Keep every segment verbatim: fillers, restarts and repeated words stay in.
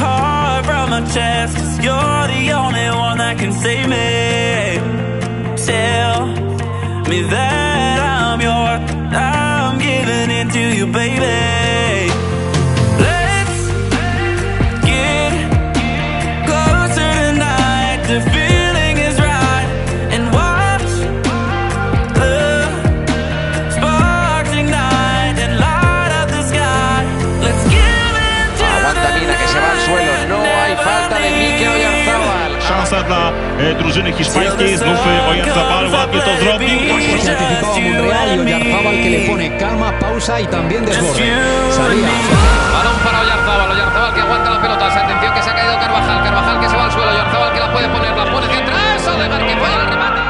heart from my chest, 'cause you're the only one that can save me. Tell me that I'm yours, I'm giving it to you, baby. Let's get closer tonight, the feeling is right, and watch the sparks ignite and light up the sky. Let's give it to Aguanta Mina, que se va al suelo. No hay falta de Mikel Oyarzabal. Szansa dla e, drużyny hiszpańskiej. Znów Oyarzabal ładnie to zrobił. Se anticipaba Monreal y Oyarzabal, que le pone calma, pausa y también desborde. Salía. Balón para Oyarzabal. Oyarzabal que aguanta la pelota. Atención que se ha caído Carvajal. Carvajal que se va al suelo. Oyarzabal que la puede poner. La pone hacia atrás. Odegaard que falla el remate.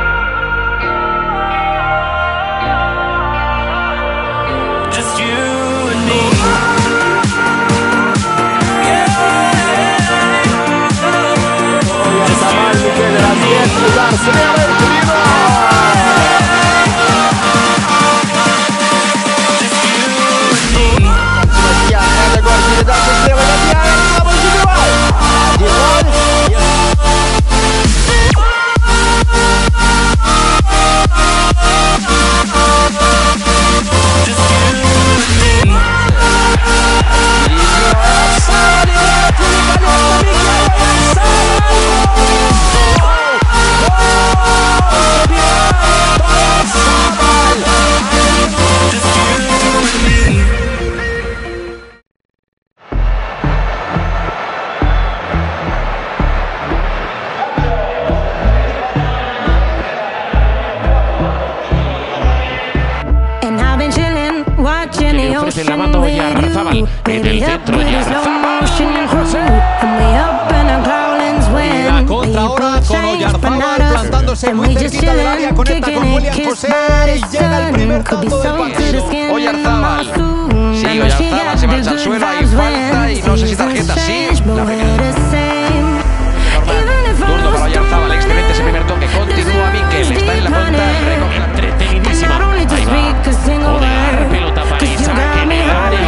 just you and me. Oyarzabal, Mikel, la diez, jugar, se ve a ver, Trino. Надо гол передачи с левой ноги, Ояrzabal забивает. один ноль. Le ofrece la mano Oyarzabal. En el centro Oyarzabal. Y la contra ahora con Oyarzabal plantándose muy cerquita del área. Conecta con William José y llega el primer tanto del partido. Oyarzabal. Sí, Oyarzabal se marcha al suelo. Hay falta y no sé si tarjeta. Sí, la pequeña. Turno para Oyarzabal. Excelente ese primer toque. Continúa Mikel. Está en la punta. Entretenidísima. Ahí va. Odegaard, pelota para Isaac en el área.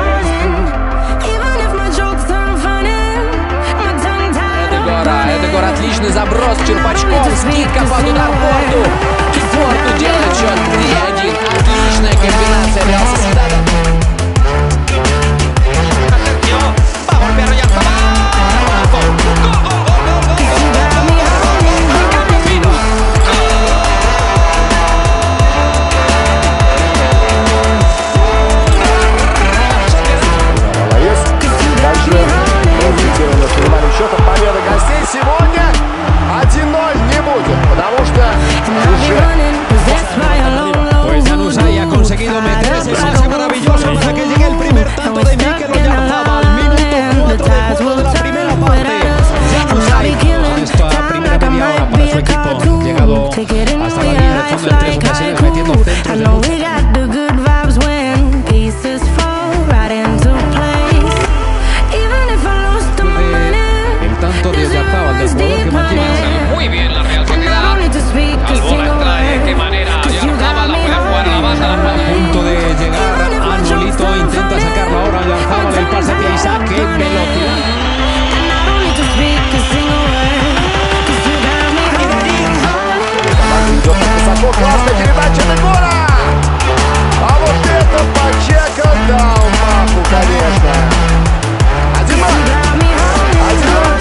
Эдегор, отличный заброс, Черпачков, скидка под удар Порту. Порту делает счет три один. Отличная комбинация Реал Соседада. Va a golpear Oyarzabal. Счета победы гостей сегодня один ноль не будет, потому что Pues Januzaj ha conseguido meter ese pase maravilloso para que llegue el primer tanto de Mikel Oyarzabal. Minuto cuatro de juego de la primera parte. Januzaj con esta primera media hora para su equipo. Llegado hasta la línea de fondo en tres ocasiones, metiendo centros de luz. El tanto de Oyarzabal, del jugador que mantiene. Muy bien la Real Sociedad. Albola trae, qué manera. Oyarzabal la puede jugar a la base. A punto de llegar a Nolito, intenta sacarlo ahora Oyarzabal, el pase hacia Isaac, qué velocidad. классная передача Эдегора. А вот это Пачека дал маху, конечно. Один ноль. Один ноль.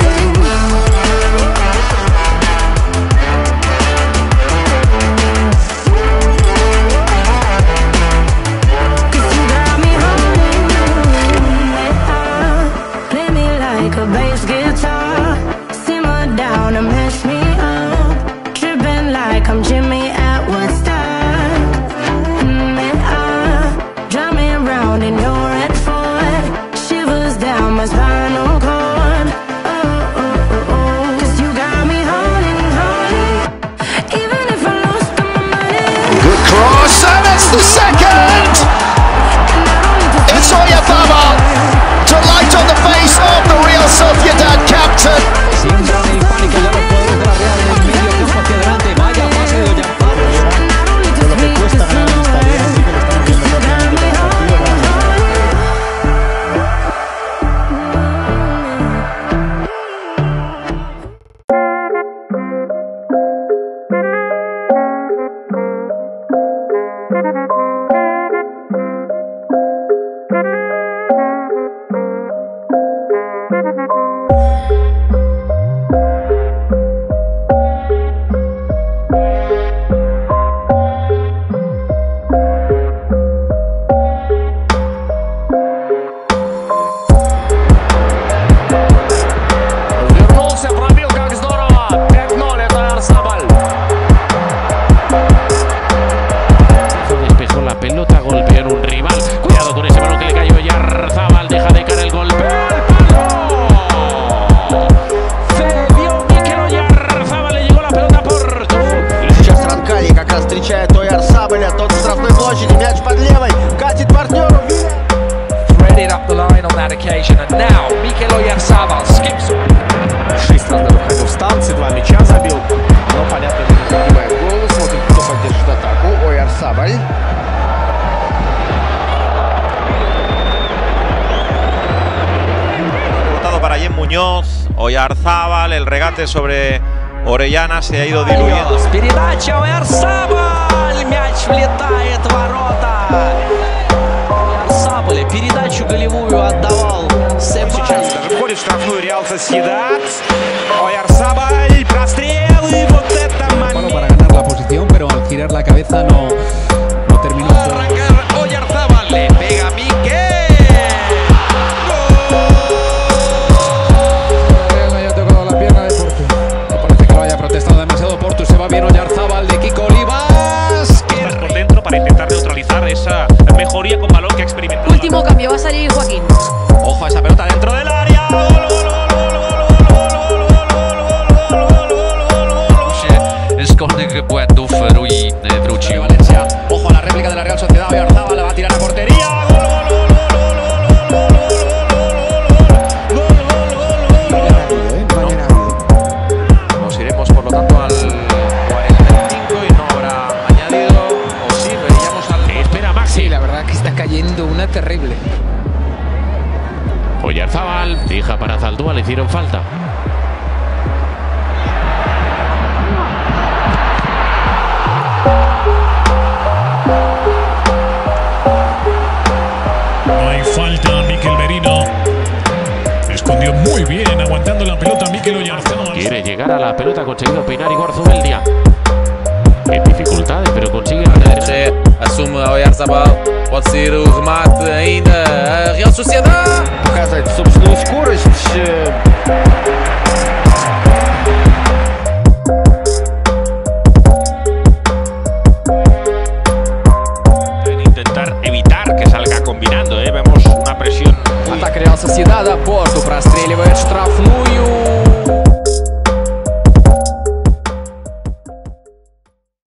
The second! It's Oyarzabal to light on the face of the Real Sociedad captain. Siembran el pánico ya los jugadores de la Шесть раз даже входил в станции, два мяча забил. Но понятно, что не забивает гол. Смотрим, кто поддержит атаку. Oyarzabal. Rebotado para Jen Muñoz. Oyarzabal, el regate sobre Orellana se ha ido diluyendo. Передача Oyarzabal. Мяч влетает в ворота. Oyarzabal передачу голевую отдавал. Сейчас даже входит в штрафную Реал Сосьедад. Oyarzabal, прострел, y вот это момент. Para ganar la posición, pero al girar la cabeza no, no terminó. Arrancar Oyarzabal, le pega Mikel. Le haya tocado la pierna de Portu. No parece que lo haya protestado demasiado Portu. Se va bien Oyarzabal de Kiko Olivas. Estás por dentro para intentar neutralizar esa mejoría con balón que ha experimentado. Último cambio, va a salir Joaquín. Ojo a esa pelota dentro del área. Gol, gol, gol, Skąd błędów Rui wrócił. Valencia. Ojo a la réplica de la Real Sociedad. Oyarzabal la va a tirar a portería. Nos iremos por lo tanto al cuarenta y cinco y no habrá añadido. O sí, veríamos al. Espera Maxi. Sí, la verdad que está cayendo una terrible. Oyarzabal fija para Zaldúa, le hicieron falta. No hay falta, Mikel Merino. Escondió muy bien, aguantando la pelota Mikel Oyarzabal. Quiere llegar a la pelota, ha conseguido peinar Igor Zubeldia. En dificultades, pero consigue retener. Assume Oyarzabal. Pode ser o remate ainda. A Real Sociedad. Показать собственную скорость. Deben intentar evitar que salga combinando, ¿eh? Vemos una presión. Атака Реал Сосьедада. Порту простреливает штраф.